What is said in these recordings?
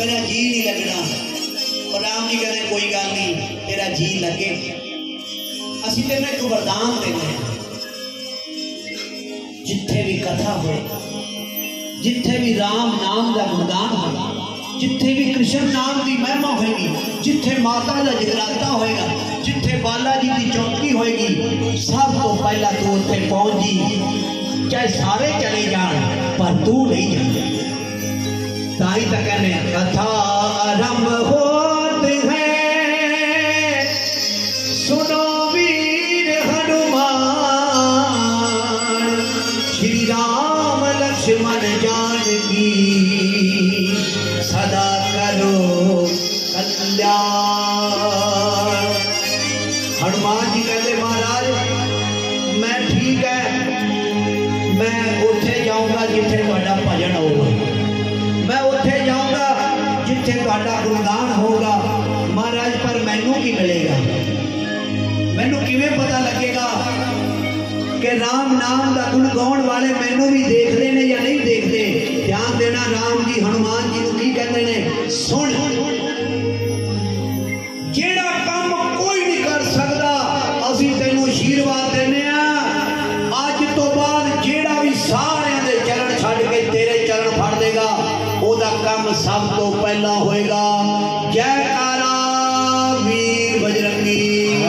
मेरा जी नहीं लगना। और राम जी कहते कोई गल नहीं, तेरा जी लगे। असी तेन एक वरदान देने, जिथे भी कथा हो, जिथे भी राम नाम का गुणगान होगा, जिथे भी कृष्ण नाम की महिमा होगी, जिथे माता का जगराता होएगा, जिथे बाला जी की चौकी होएगी, सब तो पहला तू उत्थे पहुंच जी। चाहे सारे चले जान पर तू नहीं जाना। ताई तक कहने कथा आरंभ होते हैं, सुनो वीर हनुमान, श्री राम लक्ष्मण जानकी सदा करो कल्याण। हनुमान जी कहते महाराज मैं ठीक है, मैं उठे जाऊंगा जिथे तुहाडा भजन होगा, मैं उठे जाऊंगा जिथे तुहाडा गुणगान होगा महाराज। पर मैनू की मिलेगा, मैनू किवें पता लगेगा कि राम नाम का गुण गाउण वाले मैनू भी देखते हैं या नहीं देखते। ध्यान देना, राम जी हनुमान जी को की कहते हैं, सुन जेड़ा काम कोई नहीं कर सकता असी तेनू आशीर्वाद देने। अज तो बाद जेड़ा भी सारे दे चरण छड़ के तेरे चरण फड़ देगा, ओदा काम सब तो पहला होएगा। जयकारा वीर बजरंगी।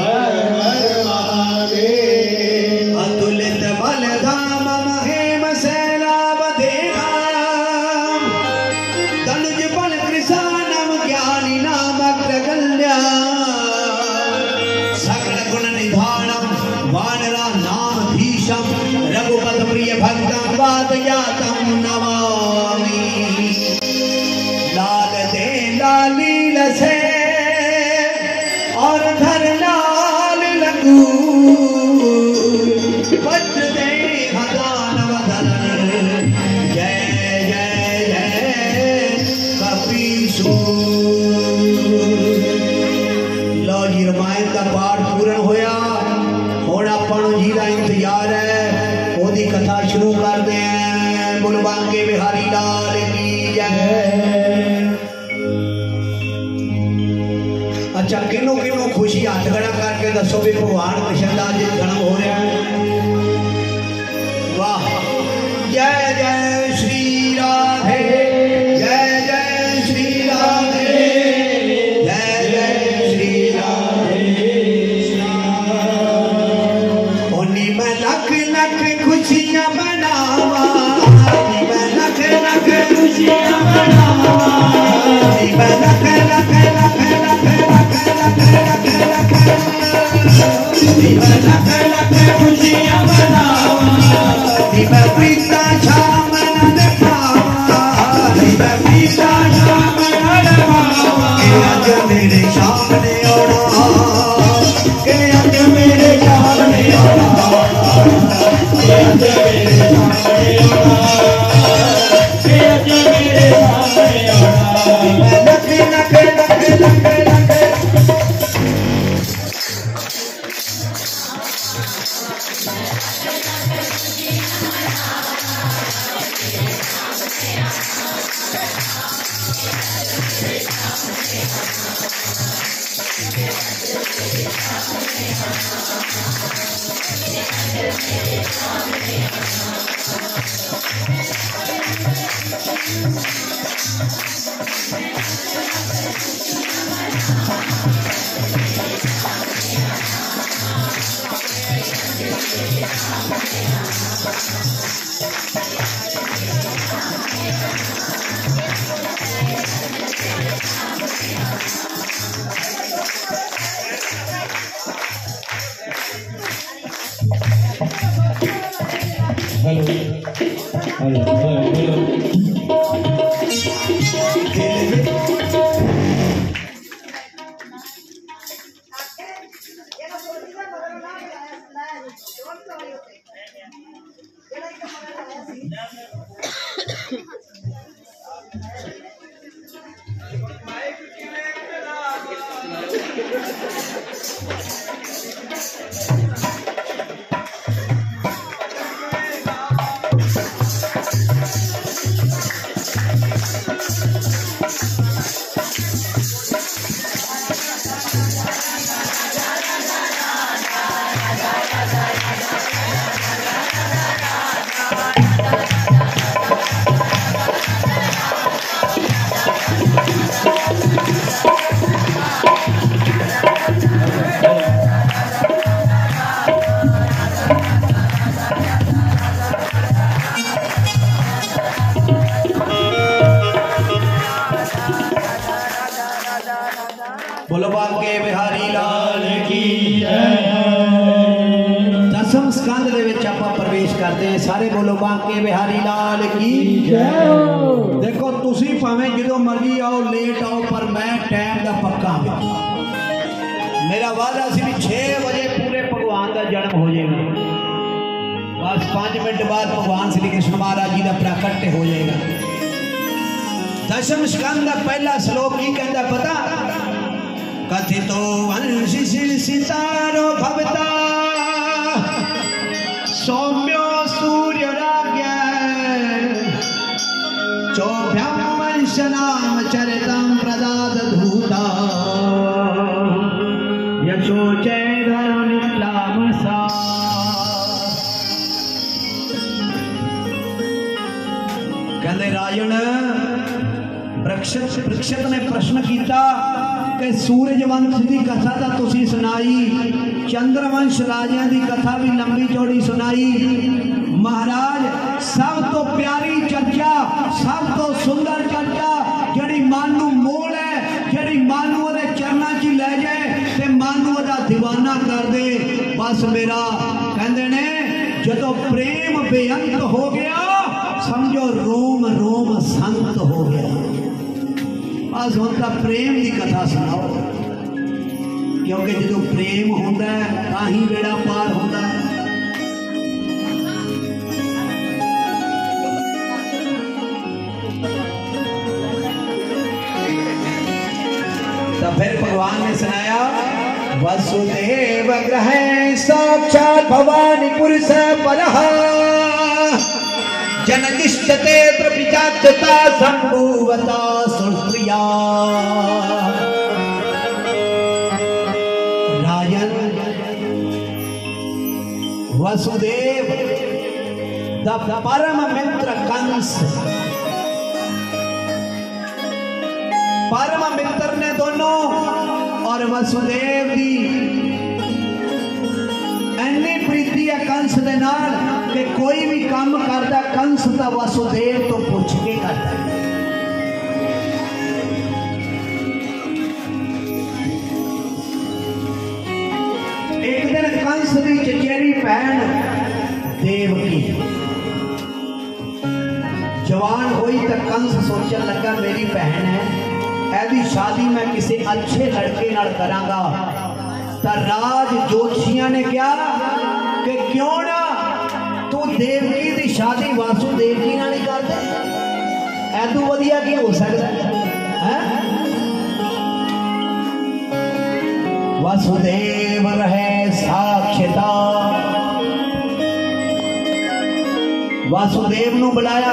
अतुलित बल धाम महेम सैलाब देवाम, तनुज बल कृशानम ज्ञानी नाम अग्रगण्य, सकल गुण निधानम वानरा नाम भीषम, रघुपत प्रिय भक्तम वातयातम नमामि। लाल दे लालील से और धर लाल लगू, बच दे हजान वदन, जय जय जय कपीसूर। लो जी रामायण का पाठ पूर्ण होया, हुण आपां जी का इंतजार है, ओदी कथा शुरू करते हैं। बोल बांके बिहारी लाल की जय। अच्छा किनों किनों खुशी हाथ खड़ा करके दसो भी भगवान कृष्ण का आज जन्म हो रहा है। वाह, जय जय श्री राधे, जय जय श्री राधे, जय जय श्री राधे। उन्हीं में लख लख खुशियां मनावा, मैं लख लख खुशियां मनावा, मैं लख लख लख लख लख लख लख लख खुशियां मनावा, मैं प्रीता शाम न पावा, मैं प्रीता शाम न पावा, आज मेरे सामने आना, के आज मेरे सामने आना, के आज मेरे सामने आना, के आज मेरे सामने आना। लख लख लख लख लख करते हैं। सारे बोलो बांके बिहारी लाल की जय हो। देखो तुसी भावें जो मर्जी आओ लेट आओ पर मैं टाइम का पक्का मेरा वादा सी 6 बजे पूरे भगवान का जन्म हो जाएगा। बस 5 मिनट बाद भगवान श्री कृष्ण महाराज जी का प्राकट्य हो जाएगा। दशम स्कंद का पहला श्लोक की कहता पता कथितो वंशी सितारो भवता सौम्यो सूर्य राज्ञ चौभ्यम वंश नाम चरितम प्रदाद धूता यशो चैधर्मसा। कहते राजन परीक्षित ने प्रश्न किया कि सूरजवंश की कथा तो तुसी सुनाई, चंद्रवंश राजा की कथा भी लंबी चौड़ी सुनाई, महाराज सब तो प्यारी चर्चा सब तो सुंदर चर्चा जड़ी मानू मोल है जड़ी मानू दे चरणा च ले जाए ते मानू दा दीवाना कर दे। बस मेरा कहते ने जदों प्रेम बेअंत हो गया समझो रोम रोम संत हो गया। बस उनका प्रेम की कथा सुनाओ क्योंकि जो प्रेम होता है ताही बेड़ा पार होता है। तो फिर भगवान ने सुनाया वसुदेव ग्रह साक्षात भवानी पुरुष परहा जननिष्ठते प्रपिचाक्षता संभूवता सुप्रिया। राजन वसुदेव द परम मित्र कंस परम मित्र ने दोनों और वसुदेव की इन्नी प्रीति है कंस दे नाल कि कोई भी काम करता कंस दा वसुदेव तो पूछ के करता है। एक दिन कंस की चचेरी बहन देवकी जवान हुई तो कंस सोचने लगा मेरी बहन है ऐसी शादी मैं किसी अच्छे लड़के नाल करांगा। तो राज जोशियां ने कहा कि क्यों ना तू देवकी की शादी वासुदेव जी नाल कर दे, ऐदू वधिया की हो सकता है। वसुदेव रहे साक्षता वासुदेव नु बुलाया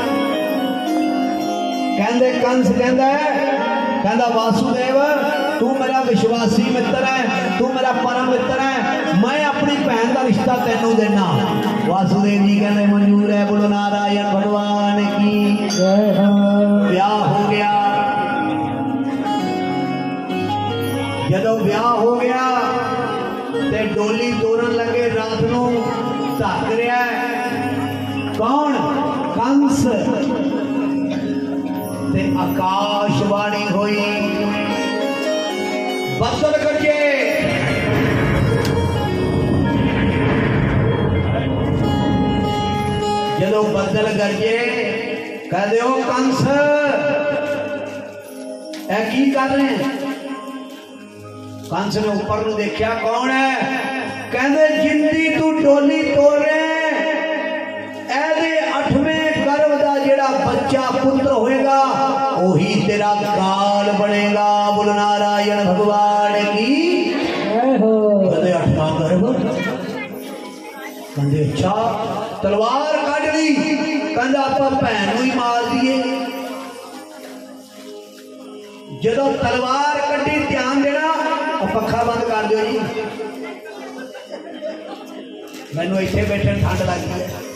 कहंदे कंस कहंदा वासुदेव तू मेरा विश्वासी मित्र है तू मेरा परम मित्र है मैं अपनी बहन का रिश्ता तेनू देना। वासुदेव जी कहते मंजूर है बोलो नारायण भगवान की ब्याह हो गया। जदों ब्याह हो गया ते डोली तोड़न लगे रात नू धक रहा कौन कंस ते आकाशवाणी हुई बदल करके जदों बदल करके कहते हो कंस ऐ की कर रहे हैं। कंस ने ऊपर नु देखा कौन है कहते जिंदी तू डोली तोड़ रहे ऐदे 8वें गर्भ का जेड़ा बच्चा पुत्र होएगा वही तेरा काल बनेगा। बोल नारायण भगवान की। कहते 8वां गर्भ कहते अच्छा तलवार कट ली कहते आप भैन ही मार दिए। जदों तलवार कटी ध्यान देना पखा बंद कर दो जी मैनू इत्थे बैठे ठंड लग गई है।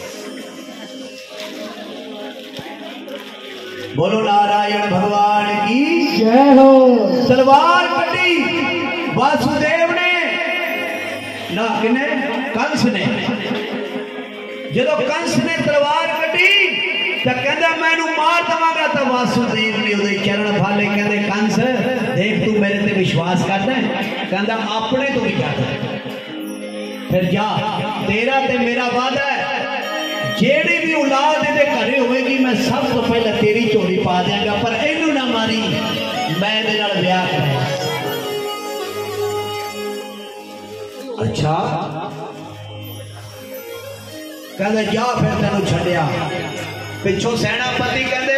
बोलो नारायण भगवान की जय हो। तलवार कटी वासुदेव ने ना किने कंस ने जदों कंस ने तलवार कटी तो कहता मैनू मार दवांगा तो वासुदेव ने उहदे चरण फाले कहते कंस देख तू मेरे ते विश्वास करदा है कहता अपने तो नहीं करदा फिर जा तेरा ते मेरा वादा है जेड़ी भी औलाद इहदे घरे होएगी मैं सब तो पहले तेरी झोली पा देंगा, पर इहनू ना मारी, मैं इहदे नाल ब्याह कराया। अच्छा कहते जा फिर तेनू छड्डिया। पिछों सेनापति कहते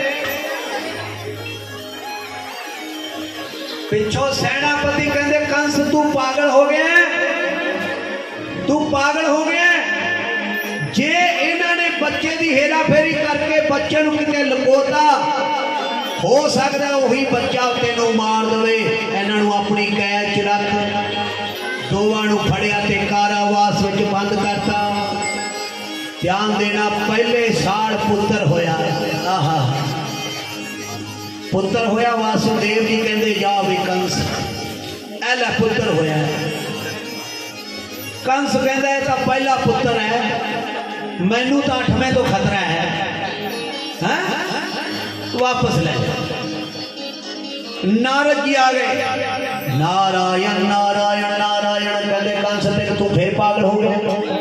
कंस तू पागल हो गया, तू पागल हो गया। जे इन्होंने बच्चे की हेरा फेरी करके बच्चे नूं किते लुकोता, हो सकता वही बच्चा तेनों मार दे। इन्हां नूं अपनी कैद च रख, दोवां नूं फड़िया ते कारावास विच बंद करता। ध्यान देना, पहले साल पुत्र होया, आहा पुत्र होया। वासुदेव जी कहते जा भी कंस ऐला पुत्र होया। कंस कहता है तो पहला पुत्र है, मैनू तो 8वें तो खतरा है, वापस ले। नारद जी आ गए, नारायण नारायण नारायण। कहते कंस तेरे तू फिर पागल हो गया।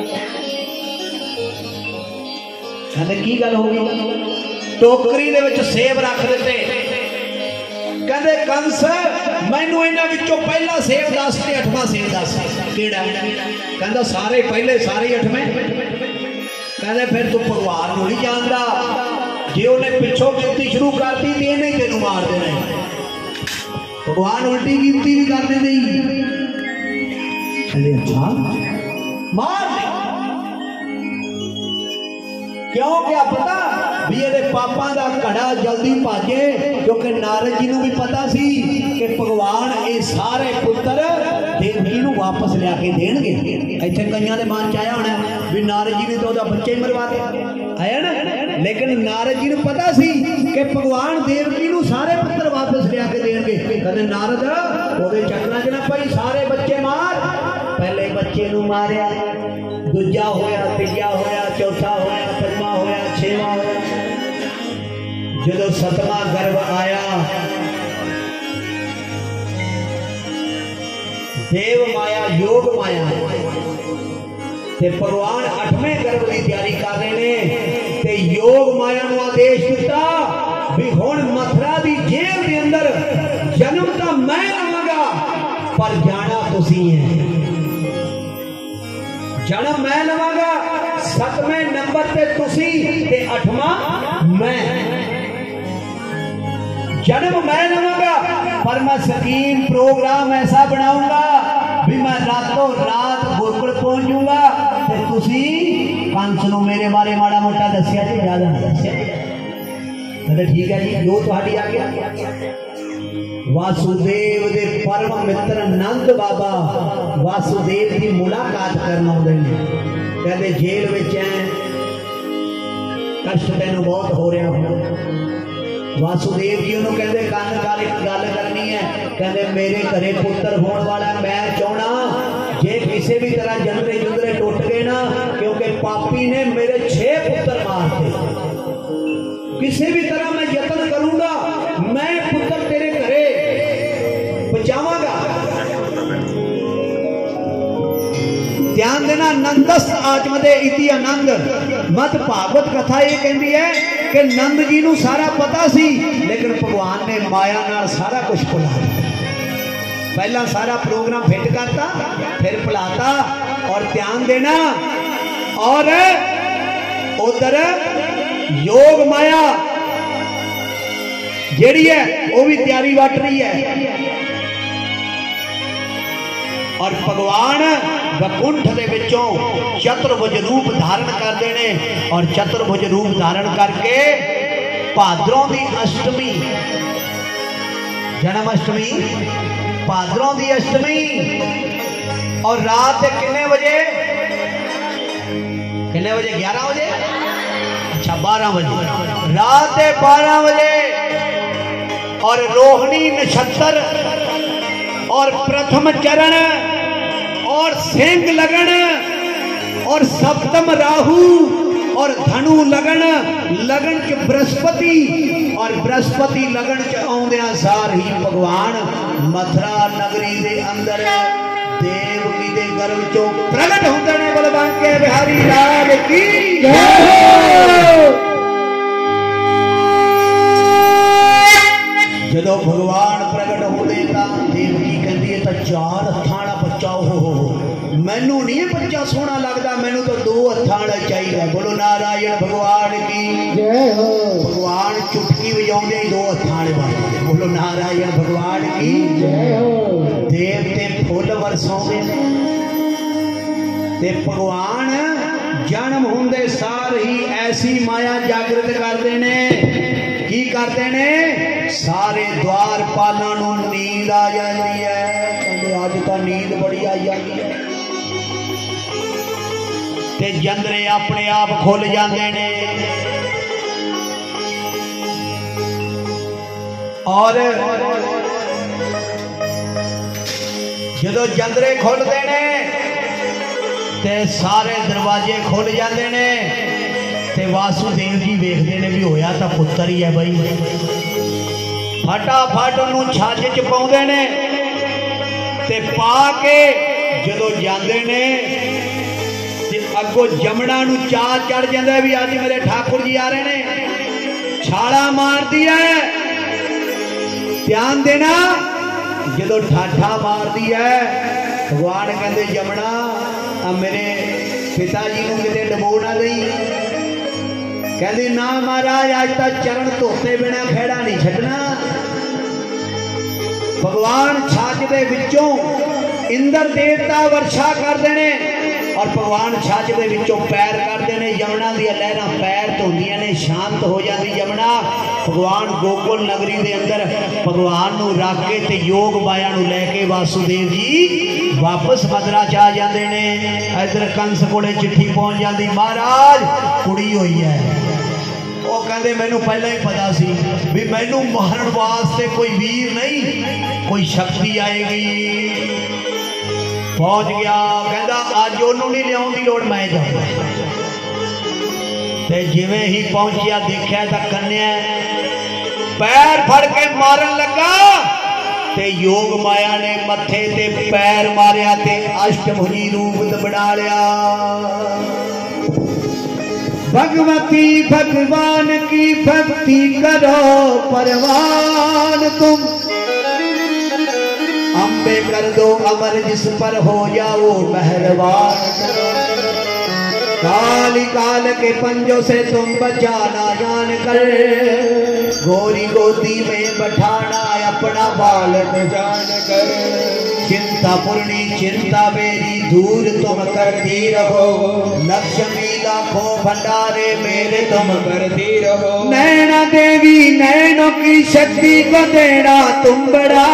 कहते की गल हो गई? टोकरी दे विच सेब रख दिते। कहते कंस मैनू इन्हां विचों पहला सेब दस ते 8वां सेब दस किहड़ा? कहंदा सारे पहले सारे 8वें। कहते फिर तू भगवान नूं नहीं जानदा, जे उन्हें पिछों गिनती शुरू करती तो इन्हें तेनू मार देना। भगवान उल्टी गिनती भी कर देंदे। अच्छा मार दे, क्यों? क्या पता भी ये पापा का घड़ा जल्दी भाजे, क्योंकि नारद जी को भी पता सी कि भगवान ये सारे पुत्र देवकी नूं वापस लिया के देणगे। इत्थे कईयां दे मन च आया होना भी नारद जी ने तो उहदा बच्चा ही मरवा दिया, आया ना। लेकिन नारद जी को पता सी कि भगवान देवकी नूं सारे पुत्र वापस लिया के देणगे। कहंदे नारद ओहदे चक्करां च ना पई, सारे बच्चे मार। पहले बच्चे नूं मारिया, दूजा होया, तीजा होया, चौथा होया, पंजवां होया, छेवां होया। जदों 7वां गर्भ आया, देव माया योग माया ते भगवान 8वें गर्भ की तैयारी कर रहे ने। ते योग माया नूं आदेश दिता भी हुण मथुरा की जेल के अंदर जन्म तो मैं लवांगा, पर जाना तुसी है। जन्म मैं लवांगा, 7वें नंबर पे तुसी ते 8वां मैं। जन्म मैं लवांगा, पर मैं स्कीम प्रोग्राम ऐसा बनाऊंगा भी मैं रातों रात गोकुल पहुंचूंगा। ते तुसी कंस नूं मेरे बारे माड़ा मोटा दस्या जी, ज्यादा नहीं दस्या। कहते ठीक है जी, जो तुहाडी आज्ञा। वासुदेव दे परम मित्र नंद बाबा वासुदेव की मुलाकात करना आउंदे ने। कहते जेल विच है, कष्ट तैनूं बहुत हो रहा हो। वासुदेव जी उन्होंने कहते कान नाल एक गल करनी है। कहते मेरे घरे पुत्र होने वाला, मैं चाहना जे किसी भी तरह जंदरे जुंदरे टुट गए ना, क्योंकि पापी ने मेरे 6 पुत्र मारते। किसी भी तरह मैं यत्न करूंगा, मैं पुत्र तेरे घरे पहुंचावांगा। ध्यान देना, नंदस आचमदे इति आनंद मत भागवत कथा ये कहती है कि नंद जी नूं सारा पता सी, लेकिन भगवान ने माया नाल सारा कुछ भुला दिया। पहला सारा प्रोग्राम फिट करता, फिर भुलाता। और ध्यान देना, और उधर योग माया जेड़ी है वो भी तैयारी वट रही है। और भगवान वकुंठ दे विचों चतुर्भुज रूप धारण कर देने। और चतुर्भुज रूप धारण करके भाद्रों की अष्टमी, जन्माष्टमी, भाद्रों की अष्टमी, और रात कितने बजे? 11 बजे, अच्छा 12 बजे, रात 12 बजे। और रोहिणी नक्षत्र और प्रथम चरण और सिंह लगन और सप्तम राहु और धनु लगन, लगन च बृहस्पति, और बृहस्पति लगन च आउंदियां सार ही भगवान मथुरा नगरी दे अंदर देवकी दे गर्भ चो प्रगट होंदे ने बलबांके बिहारी लाल की जय हो। जदों भगवान प्रगट होंदे तां देवकी कहंदी है तां 4 हत्थां वाला बच्चा हो मैनू नहीं बच्चा सोहना लगदा मैनू तो 2 हत्थां वाला चाहिए। बोलो नारायण भगवान की जय हो। भगवान चुटकी बजाउंदे 2 हत्थां वाले बनदे। बोलो नारायण भगवान की जय हो। देवते फुल वरसाउंदे ने ते भगवान जन्म होंदे सार ही ऐसी माया जागृत करते ने की करते ने सारे द्वारपालों नूं नींद आ जाती है। कहते अज तो नींद बड़ी आई जाती है ते जंदरे अपने आप खुल जाते ने और जदों जंदरे खुलते ने ते सारे दरवाजे खुल जाते ने ते वासुदेव जी वेखते ने भी होया तो पुत्र ही है भाई। फटाफट उन्होंने छज च पाउंदे ने ते पा के जदों जांदे ने ते अगों जमना नूं चाह चढ़ जांदा भी अज मेरे ठाकुर जी आ रहे ने। छाला मार दिया है ध्यान देना जदों ठाठा मार दिया है भगवान कहते जमना मेरे पिताजी नूं किते डबो ना दई। कहती ना महाराज अज तक चरण धोते बिना खेड़ा नहीं छड्डना। भगवान छज दे विचों इंद्र देवता वर्षा करते ने और भगवान छज दे विचों पैर करते ने। यमुना दी लहरां पैर धोंदियां ने शांत हो जाती यमुना। भगवान गोकुल नगरी दे अंदर भगवान नूं रख के ते योग माया नूं लैके वासुदेव जी वापस मदरा च आ जाते ने। इधर कंस कोले चिट्ठी पहुंच जाती महाराज कुड़ी हुई है। वो कहते मैनू पहले ही पता सी भी मैनू मारन वास्ते कोई वीर नहीं कोई शक्ति आएगी। पहुंच गया कहता अज ओनू नहीं लियाउण दी लोड़ मैं जाऊंगा। ते जिवें ही पहुंचिया देखा तो कन्या पैर फड़ के मारन लगा ते योग माया ने मथे ते पैर मारिया ते अष्टभुजी रूप बना लिया। भगवती भगवान की भक्ति करो परवान तुम अम्बे कर दो अमर जिस पर हो जाओ मेहरबान। काली काल के पंजों से तुम बचाना जान कर गोरी गोदी में बैठाना अपना बालक जान कर। चिंता पूर्णी चिंता मेरी दूर तुम करती रहो लक्ष्मी लाखों भंडारे मेरे तुम करती रहो। नैना देवी नैनों की शक्ति को देना तुम बड़ा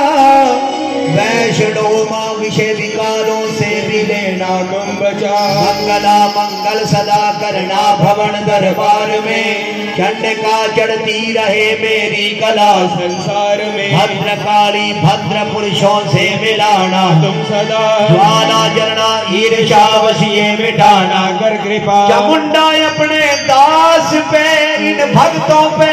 वैष्णो माँ विषय विकारों से भी लेना तुम बचा। मंगला मंगल सदा करना भवन दरबार में चंडिका चढ़ती रहे मेरी कला संसार में। भद्रकाली भद्र पुरुषों से मिलाना तुम सदा ज्वाला जलना ईर्षा वशीय मिटाना कर कृपा। चामुंडा अपने दास पे इन भक्तों पे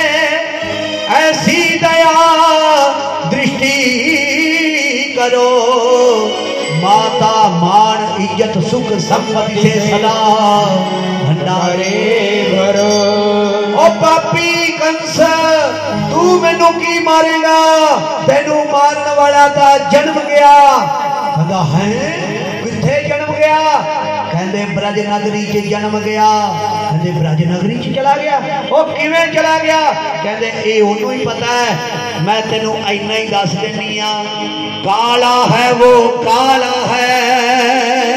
ऐसी दया दृष्टि करो। माता मान इज्जत सुख संपत्ति से सदा भंडारे भरो। ओ पापी कंस तू मैनू की मारेगा तेनू मारने वाला ता जन्म गया। कहता है किथे जन्म गया कहते ब्रज नगरी च जन्म गया। कहते ब्रज नगरी च चला गया वो किवें चला गया कहते ये ओनू ही पता है मैं तेनू इन्ना ही दस देनी आ। काला है वो काला है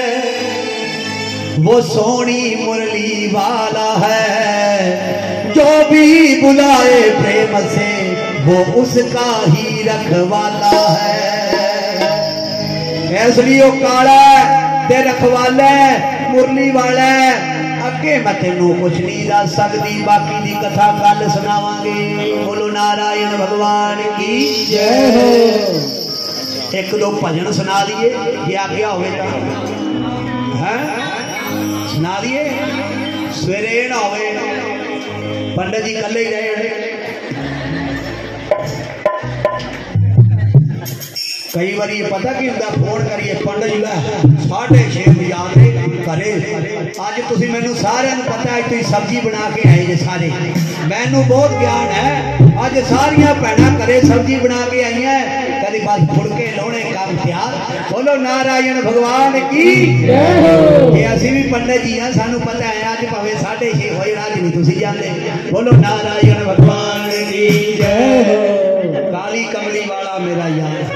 वो सोनी मुरली वाला है जो भी बुलाए प्रेम से वो उसका ही रखवाला है। इसलिए वो काला ते रखवाला मुरली वाला अगे मैं तेनू कुछ नहीं दस सकती बाकी दी कथा कल सुनावांगे। बोलो नारायण भगवान की जय हो। एक दो भजन सुना दिए जे आज्ञा होवे है सुना दिए सवेरे ना होवे पंडित जी कल ही रहे। कई बार ये पता कि होंगे फोन करिए पंडित जी 6:30 बजे आते घरे अज तुम मैनू सारे पता है तुम सब्जी बना के आए जे सारे मैनू बहुत ज्ञान है अज सारिया भैन घरे सब्जी बना के आई है कभी बस फुड़के लाने काम तैयार बोलो नारायण भगवान की असी भी पंडित जी हाँ सानू पता है अज भावे 6:30 होए अज नहीं तुम जाते बोलो नारायण भगवान की जय काली कमली वाला मेरा यार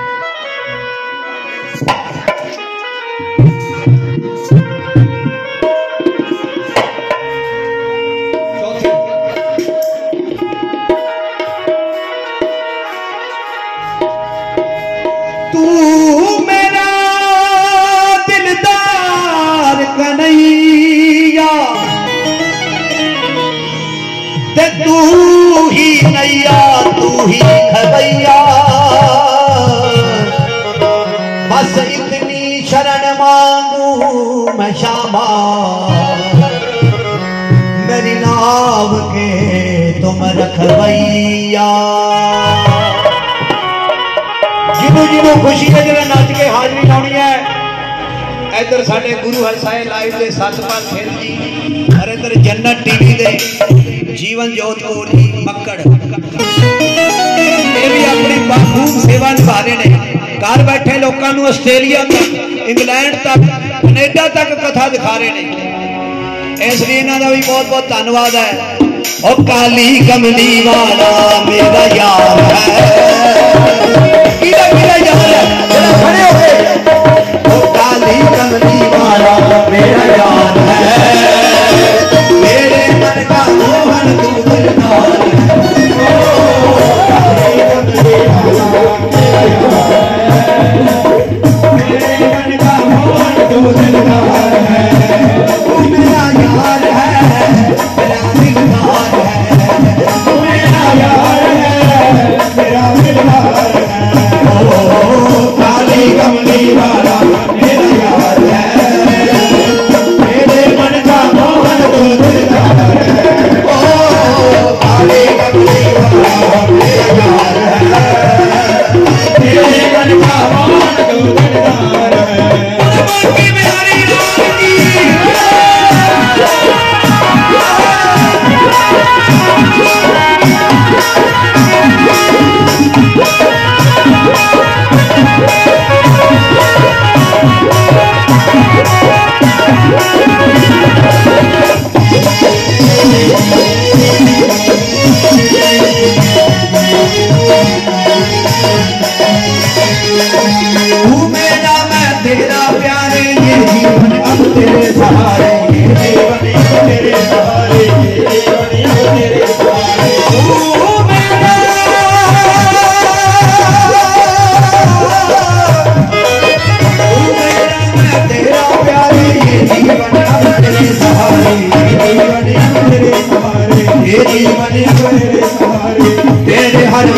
तू ही नैया तू ही खबैया बस इतनी शरण मांगू मैं शामा मेरी नाव के तुम रखबैया जिन्हों जिन्हों खुशी है जरा नच के हाजरी लानी है इधर साडे गुरु हरसाए लाइव दे सतपाल खेल जी और इधर जन्नत टीवी दे जीवन जोत कौर जी मक्कड़ ये भी अपनी बाखूब सेवा निभा रहे हैं घर बैठे लोगों को आस्ट्रेलिया तक इंग्लैंड तक कनेडा तक कथा दिखा रहे हैं इसलिए इन्हों का भी बहुत बहुत धन्यवाद है और काली कमली वाला मेरा यार है किला यार है जरा खड़े हो गए काली कमली वाला मेरा यार है मेरे मन का मोहन तू दिलदार काली कमली वाला मेरा यार है मेरे मन का मोहन तू दिलदार है तू मेरा यार है मेरा दिलदार है तू मेरा यार है मेरा दिलदार है ओ काली कमली वाला तेरे हर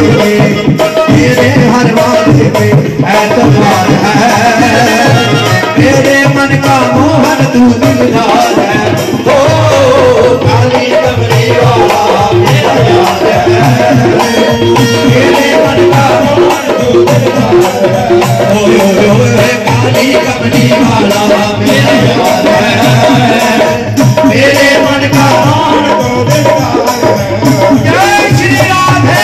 वादे पे ऐतबार है मेरे मन का मोहन तू दिलदार है ओ काली कमली वाला मेरा यार है मेरे मन का मोहन तू दिलदार है ओ काली कमली वाला मेरा यार है मेरे मन का मोहन तू दिलदार है जय श्री राधे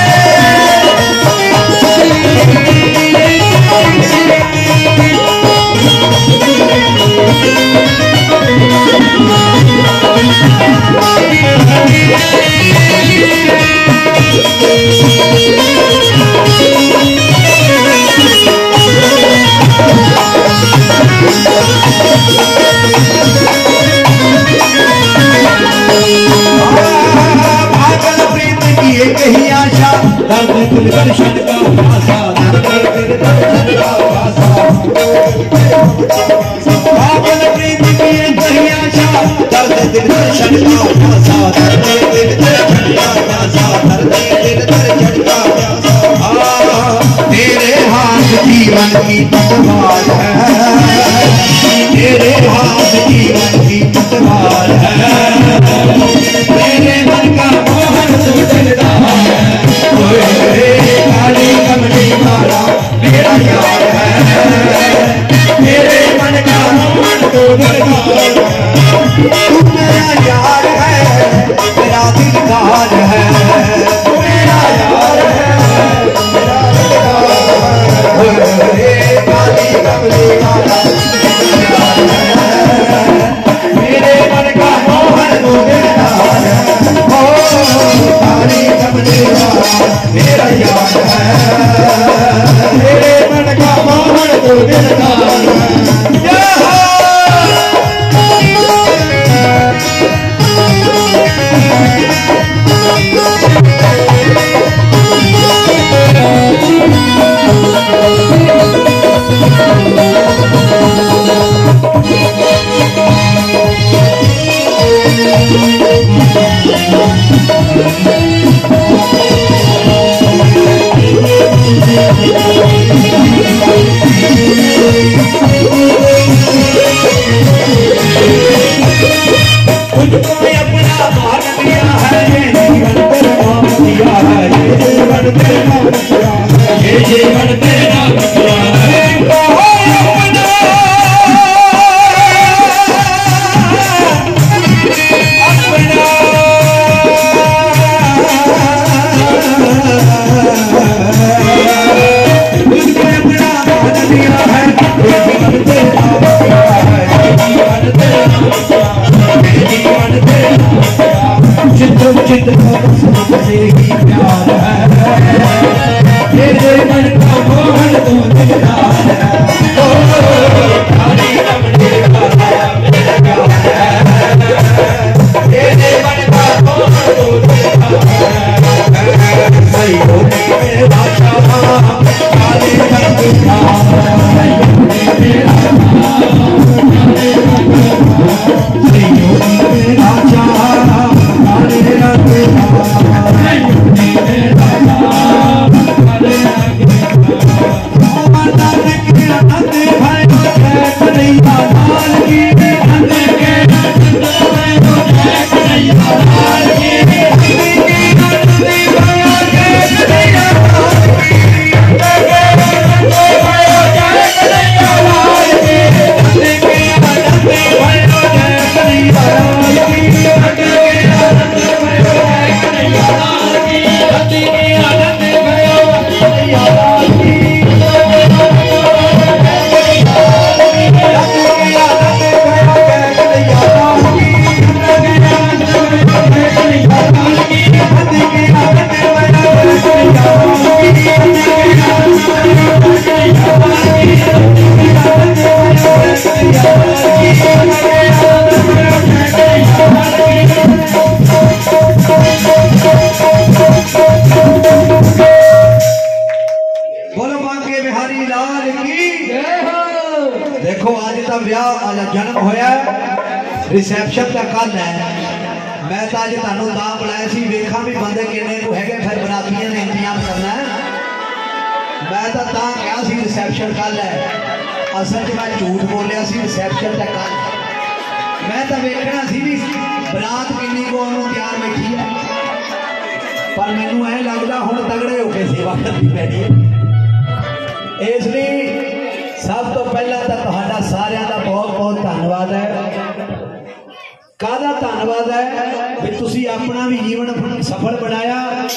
दर्शन का भाषा पागल प्रीत की कही आशा दर्द दिल दर्शन का भाषा दर्द दिल दर्शन का भाषा दर्द दिल दर्शन का भाषा तेरे हाथ जीवन की पतवार है तेरे हाथ जीवन की पतवार है तेरे मन का मोहन तू दिलदार है काली कमली वाला रिसेप्शन का कल है। मैं तो अज तुहानू तां बुलाया सी, वेखा भी बंदे किन्ने को है, फिर बरातियां ने इंतजाम करना है। मैं तो तां कहा सी रिसेप्शन कल है, असल च मैं झूठ बोलिया सी, रिसेप्शन का कल। मैं तो वेखना सी भी बरात किन्नी को तैयार बैठी है, पर मैनू ऐ लगता हुण तगड़े होकर सेवा करनी पैनी है। इसलिए सब तो पहला तो तुहाडा सारिਆਂ ਦਾ बहुत बहुत धन्यवाद है। कादा धन्यवाद है भी तुसी अपना भी जीवन सफल बनाया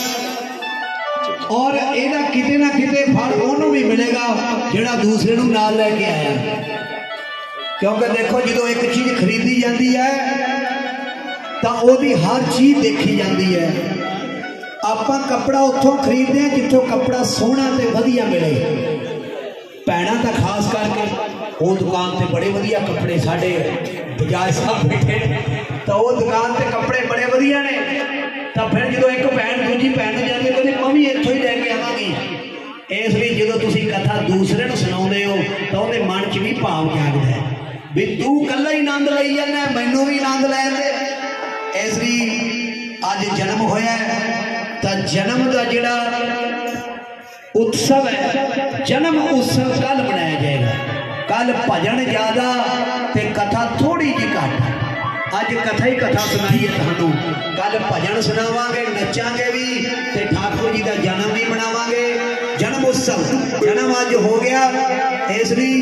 और एदा किते ना किते फल ओनू भी मिलेगा जेड़ा दूसरे नू नाल लेके आया। क्योंकि देखो जो एक चीज खरीदी जाती है तो ओदी हर चीज देखी जाती है। आपां कपड़ा उत्थों खरीदते हैं जिथों कपड़ा सोहना ते वधिया मिले। भैणां तां खास करके वो दुकान से बड़े वधिया कपड़े साढ़े बजाज साहब बैठे तो वो दुकान से कपड़े बड़े वधिया ने। तो फिर जो एक भैन दूजी भैन जाती कहते मैं भी इत्थों ही लैके आवांगी। इसलिए जो तुम कथा दूसरे को सुनाते हो तो वो मन च भी भाव जागदा है भी तू कला ही आनंद लई जाना, मैनू भी आनंद लैन दे। इसलिए अज जन्म होया तो जन्म का जिहड़ा उत्सव है, जन्म उत्सव कल मनाया जाएगा। कल भजन ज्यादा ते कथा थोड़ी जी घट। अज कथा ही कथा सुनाई है तुहानू, कल भजन सुनावांगे, नचांगे भी ते ठाकुर जी का जन्म भी मनावांगे। जन्म उत्सव जन्म अज हो गया। इसलिए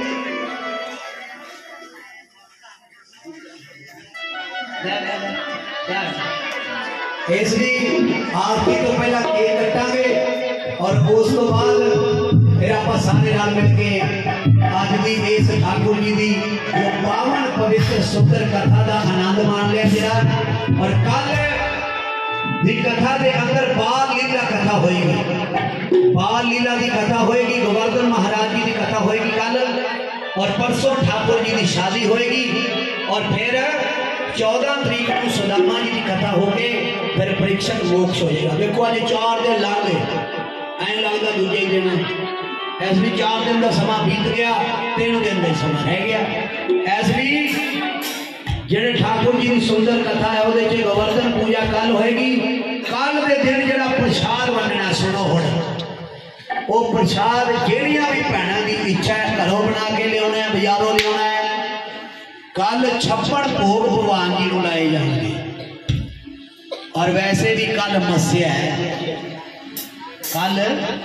आरती तो पहला केक कटांगे और उस तो बाद फिर आप सारे नाल मिलके अज की इस ठाकुर जी की जो पावन पवित्र सुंदर कथा का आनंद मान लिया जरा। और कल की कथा के अंदर बाल लीला कथा होएगी, बाल लीला की कथा होएगी, गोवर्धन महाराज जी की कथा होएगी कल। और परसों ठाकुर जी की शादी होएगी और फिर 14 तरीक को सुदामा जी की कथा होके फिर परीक्षण मोक्ष हो जाएगा। देखो अज 4 दिन लग गए, ऐ लगता दूजे दिन ऐसे 4 दिन का समा बीत गया, 3 दिन का समा रह गया। ऐसे जेडे ठाकुर जी की सुंदर कथा है वो गोवर्धन पूजा कल होएगी। कल के दिन जो प्रसाद वंडना सुनो हुण, वो प्रसाद जेड़िया भी भैनों की इच्छा है घरों बना के लिया बाजारों लिया। कल 56 भोग भगवान जी को लाए जाएंगे। और वैसे भी कल मस्या है, कल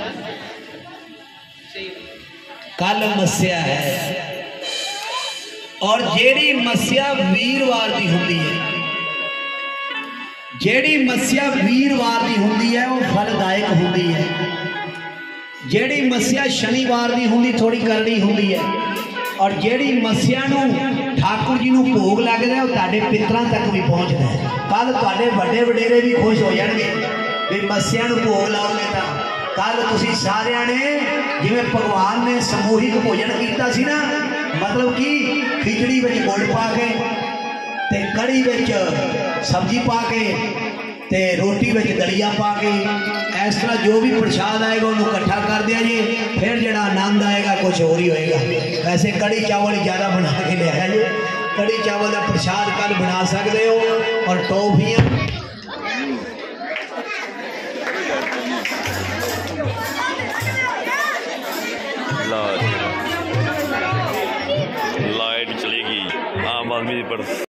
कल मस्या है और जेड़ी मस्या वीरवार की होंदी है, जेड़ी मस्या वीरवार की होंदी है वो फलदायक होंदी है। जेड़ी मस्या शनिवार की होंदी थोड़ी करनी होंदी है और जेड़ी मस्या ठाकुर जी को भोग लगता है वो तुहाडे पितरां तक भी पहुँचता है। कल तुहाडे वड्डे वडेरे भी खुश हो जाएंगे भी मस्या भोग लाओगे तो कल तुसीं सारियां ने जिवें भगवान ने समूहिक भोजन किया सी ना, मतलब कि खिचड़ी में गुड़ पा के ते कड़ी में सब्जी पा के ते रोटी में दलिया पा के इस तरह जो भी प्रसाद आएगा उन्होंने इकट्ठा कर दिया जी। फिर जो आनंद आएगा कुछ और ही होएगा। वैसे कड़ी चावल ज़्यादा बना के लिया जी, कड़ी चावल का प्रसाद कल बना सकते हो। और टॉफियाँ लाइट चलेगी आम आदमी पर